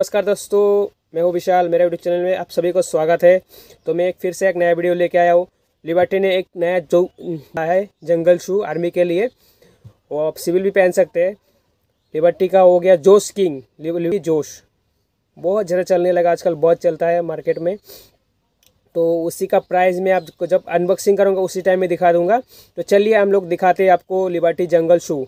नमस्कार दोस्तों, मैं हूँ विशाल। मेरे यूट्यूब चैनल में आप सभी को स्वागत है। तो मैं फिर से एक नया वीडियो लेके आया हूँ। लिबर्टी ने एक नया जो है जंगल शू आर्मी के लिए, वो आप सिविल भी पहन सकते हैं। लिबर्टी का हो गया जोश किंग, लिबर्टी जोश बहुत ज़्यादा चलने लगा आजकल, बहुत चलता है मार्केट में। तो उसी का प्राइस मैं आपको जब अनबॉक्सिंग करूँगा उसी टाइम में दिखा दूँगा। तो चलिए हम लोग दिखाते हैं आपको लिबर्टी जंगल शू।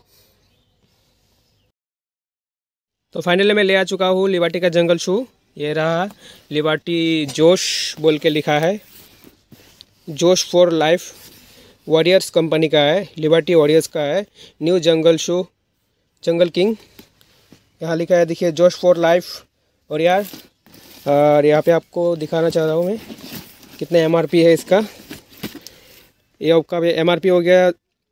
तो फाइनली मैं ले आ चुका हूँ लिबर्टी का जंगल शू। ये रहा, लिबर्टी जोश बोल के लिखा है। जोश फॉर लाइफ वॉरियर्स कंपनी का है, लिबर्टी वॉरियर्स का है। न्यू जंगल शू जंगल किंग यहाँ लिखा है, देखिए जोश फॉर लाइफ वॉरियर। और यहाँ पे आपको दिखाना चाह रहा हूँ मैं कितना एमआरपी है इसका। ये आपका एमआरपी हो गया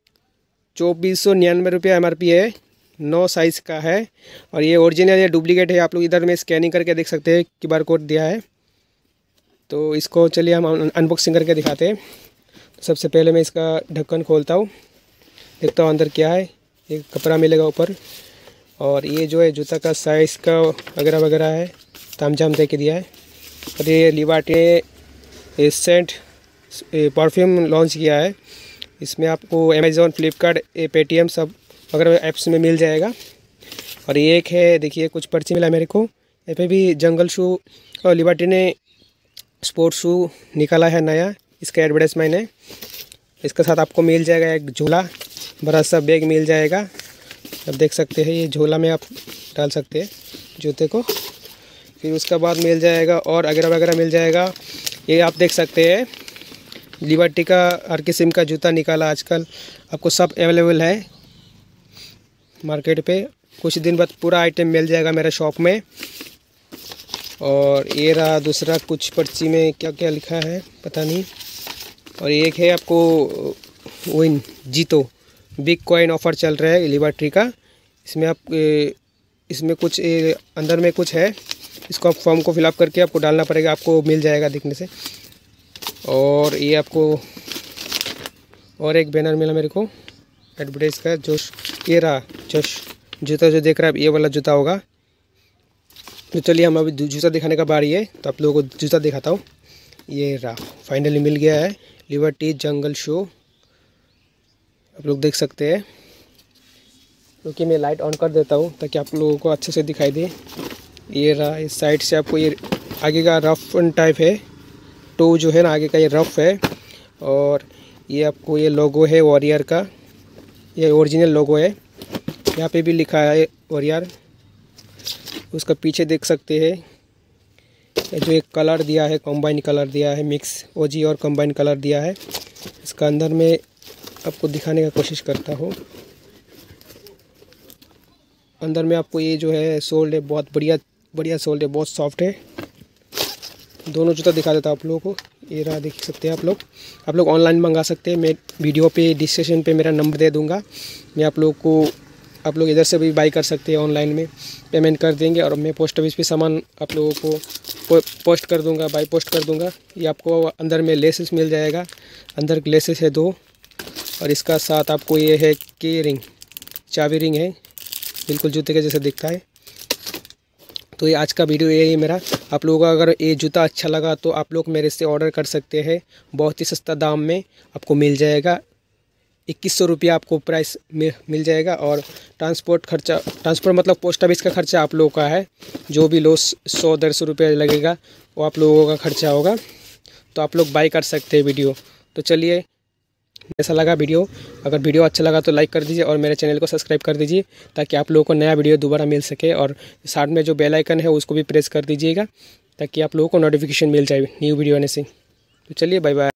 2499 रुपया एमआरपी है। 9 साइज़ का है और ये ओरिजिनल या डुप्लीकेट है, आप लोग इधर में स्कैनिंग करके देख सकते हैं, QR कोड दिया है। तो इसको चलिए हम अनबॉक्सिंग करके दिखाते हैं। तो सबसे पहले मैं इसका ढक्कन खोलता हूँ, देखता हूँ अंदर क्या है। एक कपड़ा मिलेगा ऊपर, और ये जो है जूता का साइज़ का वगैरह वगैरह है, तामझाम दे के दिया है। और ये लिबर्टी ने सेंट परफ्यूम लॉन्च किया है। इसमें आपको अमेज़ॉन, फ्लिपकार्ट, पेटीएम सब वगैरह ऐप्स में मिल जाएगा। और ये एक है, देखिए कुछ पर्ची मिला मेरे को। यहाँ पे भी जंगल शू और लिबर्टी ने स्पोर्ट्स शू निकाला है नया, इसका एडवर्टाइजमेंट है। इसके साथ आपको मिल जाएगा एक झोला, बड़ा सा बैग मिल जाएगा। आप देख सकते हैं, ये झोला में आप डाल सकते हैं जूते को। फिर उसके बाद मिल जाएगा और वगैरह वगैरह मिल जाएगा। ये आप देख सकते हैं, लिबर्टी का हर किस्म का जूता निकाला आजकल, आपको सब अवेलेबल है मार्केट पे। कुछ दिन बाद पूरा आइटम मिल जाएगा मेरे शॉप में। और ये रहा दूसरा, कुछ पर्ची में क्या क्या लिखा है पता नहीं। और एक है आपको विन जीतो बिग कॉइन ऑफ़र चल रहा है लिबर्टी का। इसमें आप इसमें कुछ अंदर में कुछ है, इसको आप फॉर्म को फिलअप करके आपको डालना पड़ेगा, आपको मिल जाएगा दिखने से। और ये आपको और एक बैनर मिला मेरे को एडवर्टाइज का, जोश। ये रहा जोश जूता, जो देख रहा है ये वाला जूता होगा। तो चलिए हम अभी जूता दिखाने का बारी है, तो आप लोगों को जूता दिखाता हूँ। ये रहा, फाइनली मिल गया है लिबर्टी जंगल शू, आप लोग देख सकते हैं। क्योंकि मैं लाइट ऑन कर देता हूँ ताकि आप लोगों को अच्छे से दिखाई दे। ये रहा, इस साइड से आपको ये आगे का रफ टाइप है, टो जो है ना आगे का ये रफ है। और ये आपको ये लोगो है वॉरियर का, ये ओरिजिनल लोगो है। यहाँ पे भी लिखा है वॉरियर। उसका पीछे देख सकते हैं, जो एक कलर दिया है, कंबाइन कलर दिया है, मिक्स ओजी और कंबाइन कलर दिया है। इसका अंदर में आपको दिखाने का कोशिश करता हूँ। अंदर में आपको ये जो है सोल है, बहुत बढ़िया सोल है, बहुत सॉफ्ट है। दोनों जूता दिखा देता हूँ आप लोगों को। ये रहा, देख सकते हैं आप लोग ऑनलाइन मंगा सकते हैं। मैं वीडियो पे डिस्क्रिप्शन पे मेरा नंबर दे दूँगा, मैं आप लोग इधर से भी बाई कर सकते हैं, ऑनलाइन में पेमेंट कर देंगे। और मैं पोस्ट ऑफिस पे सामान आप लोगों को पोस्ट कर दूँगा, बाई पोस्ट कर दूँगा। ये आपको अंदर में लेसेस मिल जाएगा, अंदर लेसेस है 2। और इसका साथ आपको ये है की रिंग, चाबी रिंग है, बिल्कुल जूते के जैसे दिखता है। तो ये आज का वीडियो यही है मेरा। आप लोगों को अगर ये जूता अच्छा लगा तो आप लोग मेरे से ऑर्डर कर सकते हैं, बहुत ही सस्ता दाम में आपको मिल जाएगा। 2100 रुपया आपको प्राइस में मिल जाएगा। और ट्रांसपोर्ट मतलब पोस्ट ऑफिस का खर्चा आप लोगों का है, जो भी लो 100-150 रुपया लगेगा वो आप लोगों का खर्चा होगा। तो आप लोग बाई कर सकते हैं वीडियो। तो चलिए, ऐसा लगा वीडियो, अगर वीडियो अच्छा लगा तो लाइक कर दीजिए और मेरे चैनल को सब्सक्राइब कर दीजिए, ताकि आप लोगों को नया वीडियो दोबारा मिल सके। और साथ में जो बेल आइकन है उसको भी प्रेस कर दीजिएगा, ताकि आप लोगों को नोटिफिकेशन मिल जाए न्यू वीडियो आने से। तो चलिए, बाय बाय।